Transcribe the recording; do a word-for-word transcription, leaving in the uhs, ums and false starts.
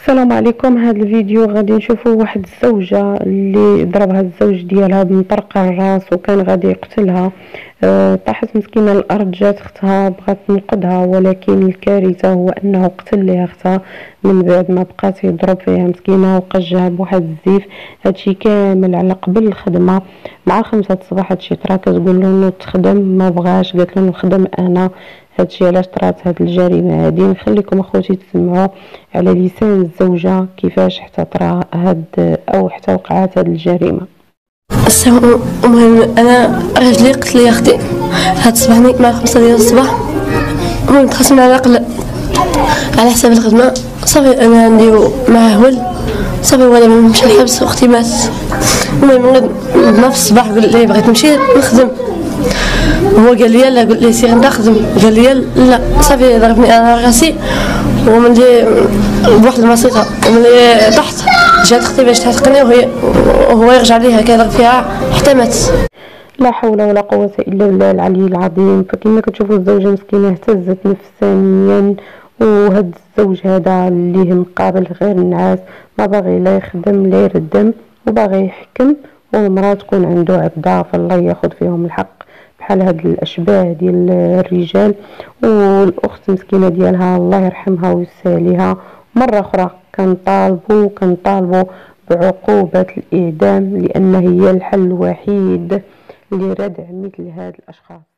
السلام عليكم. هذا الفيديو غادي نشوفوا واحد الزوجه اللي ضربها الزوج ديالها بمطرقه الراس وكان غادي يقتلها. أه طاحت مسكينه الارض، جات اختها بغات تنقذها، ولكن الكارثه هو انه قتل ليها اختها من بعد ما بقات يضرب فيها مسكينه وقجها بواحد الزيف. هادشي كامل على قبل الخدمه مع خمسة الصباح. هادشي طرا كتقول له انه تخدم ما بغاش، قالت له نخدم انا. هادشي علاش طرات هاد الجريمه هادي. نخليكم اخوتي تسمعوا على لسان الزوجه كيفاش حتى طرا هاد او حتى وقعت هاد الجريمه. المهم انا راجلي قتل لي اختي هاد الصباح مع خمسة ديال الصباح. المهم تخاصمنا على قل على حساب الخدمه. صافي انا نديرو معاه ولد صافي، وانا نمشي للحبس واختي مات. المهم نضنا في الصباح قال لي بغيت نمشي نخدم، هو قال لي لا، قلت لي سير نخدم، قال لي لا. صافي ضربني انا راسي وملي بواحد المصيطه، وملي طحت جات اختي باش تعتقني وهي وهو يرجع ليها كيضرب فيها حتى مات. لا حول ولا قوه الا بالله العلي العظيم. فكما كتشوفوا الزوجه مسكينه اهتزت نفسانيا، وهاد الزوج هذا اللي مقابل غير النعاس، ما باغي لا يخدم لا يردم وباغي يحكم، والمراه تكون عنده عبده فالله ياخذ فيهم الحق بحال هاد الاشباه ديال الرجال. والاخت مسكينه ديالها الله يرحمها ويسع عليها، مره اخرى كنطالبوا كنطالبوا بعقوبه الاعدام، لان هي الحل الوحيد لردع مثل هاد الاشخاص.